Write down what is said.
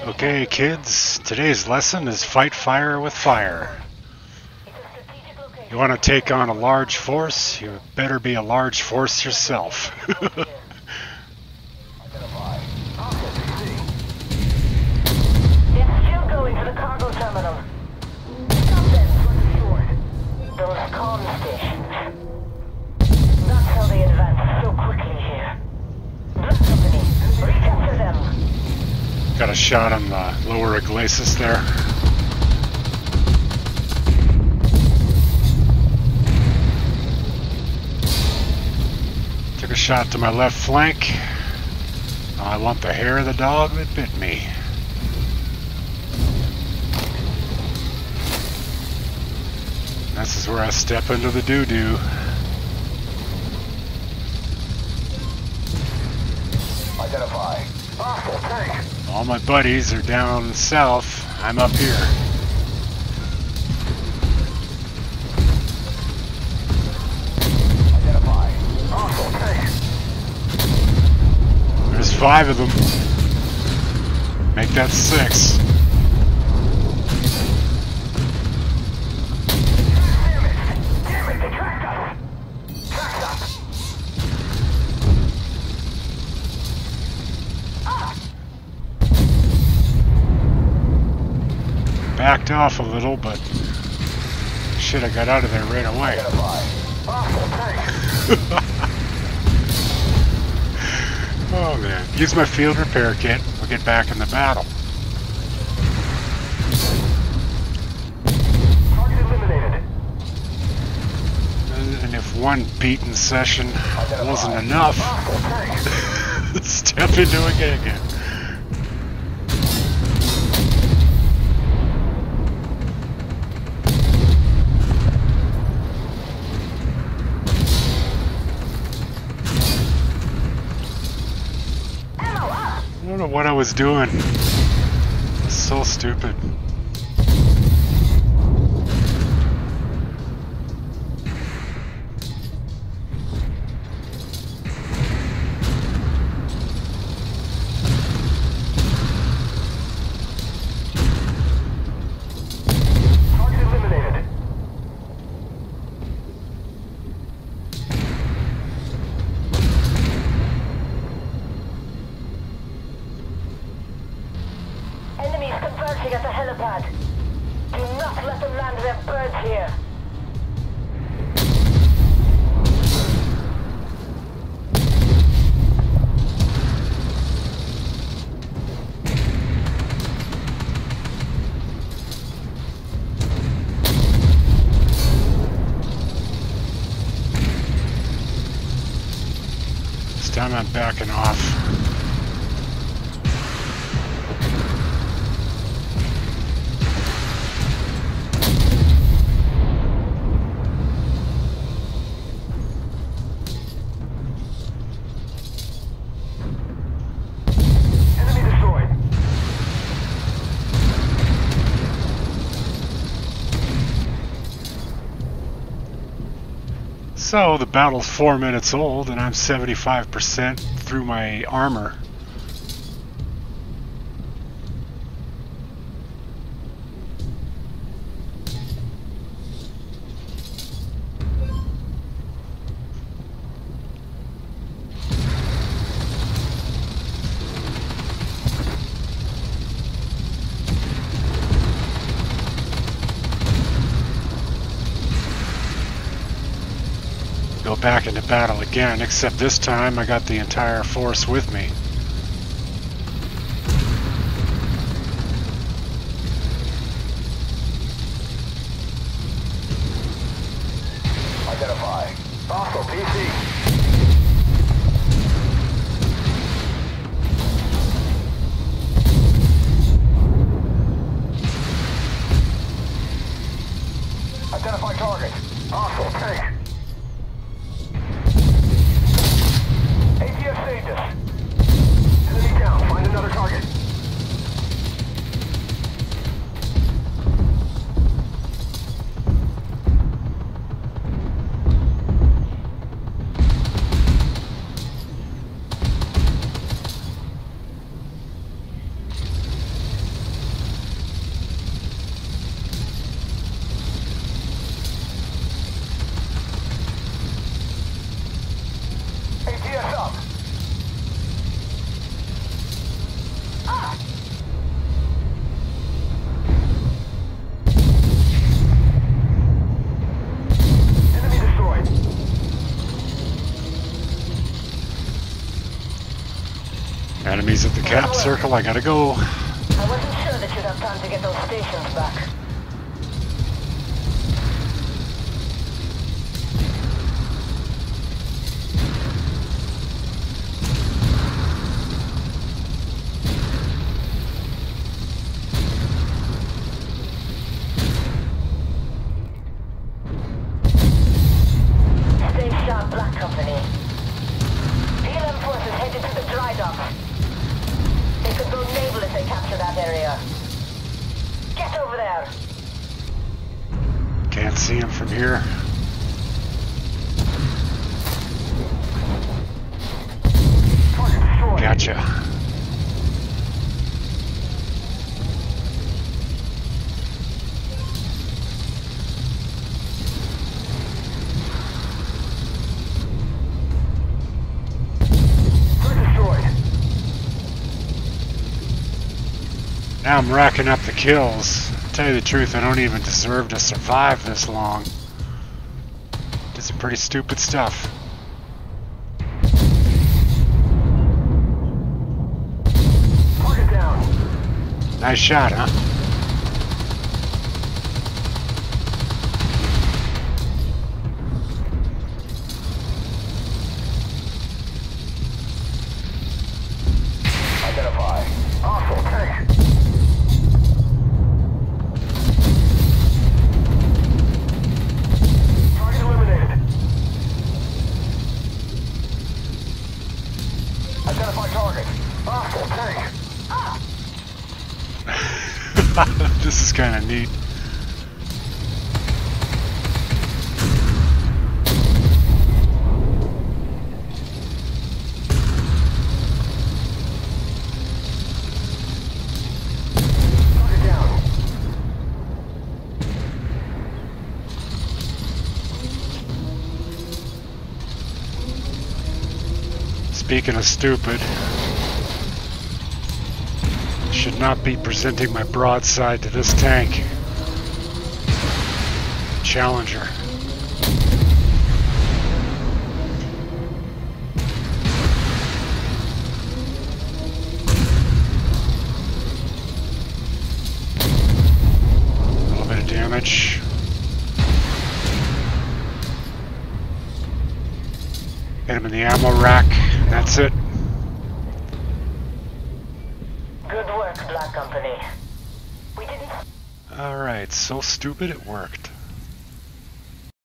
Okay, kids, today's lesson is fight fire with fire. You want to take on a large force, you better be a large force yourself. It's still going to the cargo terminal. Stop them for the short. Those comm stations. That's how they advance so quickly here. Black Company, recapture them. Got a shot on the lower Iglesias there. Took a shot to my left flank. I want the hair of the dog that bit me. This is where I step into the doo-doo. Identify. Hostile tank. All my buddies are down south. I'm up here. Identify. Hostile tank. There's 5 of them. Make that 6. Damn it, they tracked us. Tracked us. Backed off a little, but shit, I got out of there right away. Identify. Hostile tank. Oh man. Use my field repair kit. We'll get back in the battle. Target eliminated. And if one beaten session wasn't enough, Hostile tank. step into it again. I don't know what I was doing. It's so stupid. Target eliminated. Enemies converging at the helipad. Do not let them land their birds here. This time I'm backing off. Enemy destroyed. So the battle's 4 minutes old and I'm 75% through my armor. Go back into battle again, except this time I got the entire force with me. Identify. Hostile PC. Identify target. Hostile tank. ATF saved us. Enemies at the cap circle, I gotta go. I wasn't sure that you'd have time to get those stations back. Stay sharp, Black Company. PLM forces headed to the dry dock. They could go naval if they capture that area. Get over there! Can't see him from here. Gotcha. Now I'm racking up the kills. To tell you the truth, I don't even deserve to survive this long. Did some pretty stupid stuff. Target down. Nice shot, huh? Identify. Hostile tank. Target eliminated. Identify target. Hostile tank. This is kind of neat. Target down. Speaking of stupid, should not be presenting my broadside to this tank. Challenger. A little bit of damage. Hit him in the ammo rack. That's it. Good work, Black Company. We didn't... Alright, so stupid it worked.